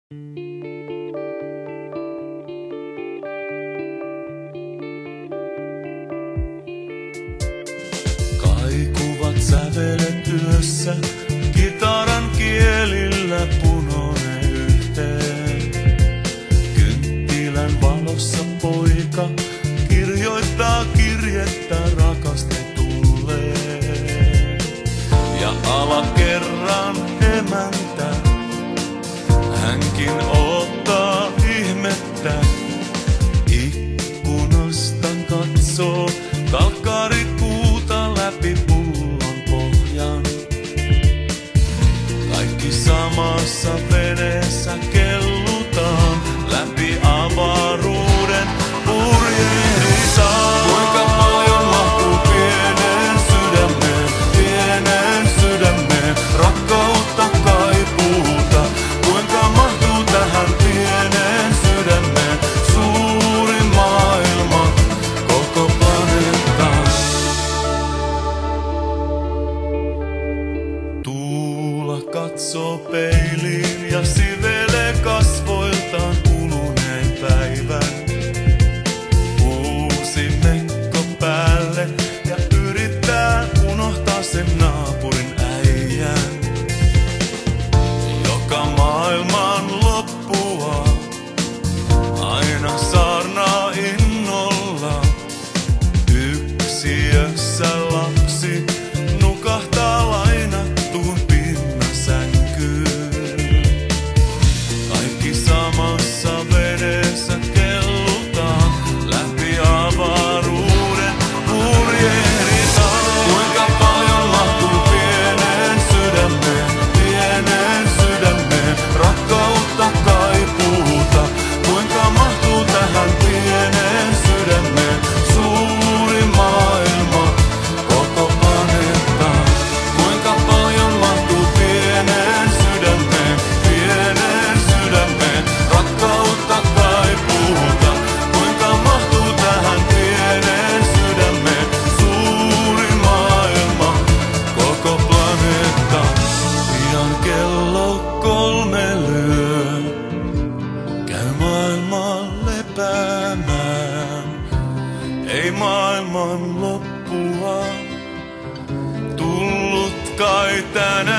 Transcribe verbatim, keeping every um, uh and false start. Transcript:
Kaikuvat sävelet yössä, kitaran kielillä punonen yhteen. Kynttilän valossa poika kirjoittaa kirjettä rakastetulleen. Ja alakerran emäntä, hänkin odottaa ihmettä. Ikkunasta katsoo kalkkarikuuta läpi pullon pohjan. Kaikki samassa veneessä kellutaan, läpi avaruuden purjehditaan. Kuinka paljon mahtuu pieneen sydämeen, pieneen sydämeen, rakkautta kaipuuta. Kuinka mahtuu tähän pieneen sydämeen suuri maailma, koko planeetta. Tuula katsoo peiliin ja sivelee kasvoiltaan kuluneen päivän. Uusi mekko päälle ja yrittää unohtaa sen naapurin äijän, joka maailman loppua aina saarnaa innolla. Yksiössä lapsi nukahtaa lainattuun pinnasänkyyn. Kaikki samassa vedessä kellutaan, läpi avaruuden purjehditaan. Kuinka paljon mahtuu pieneen sydämeen, pieneen sydämeen, rakkautta kaipuuta. Kuinka mahtuu tähän pieneen sydämeen suuri maailma, koko planeetta. Kuinka paljon mahtuu pieneen sydämeen, pieneen sydämeen, rakkautta kaipuuta. Kuinka mahtuu tähän pieneen sydämeen suuri maailma, koko planeetta. Pian kello kolme lyö, käy maailman lepäämään. Ei maailman loppua tullut kai tänään.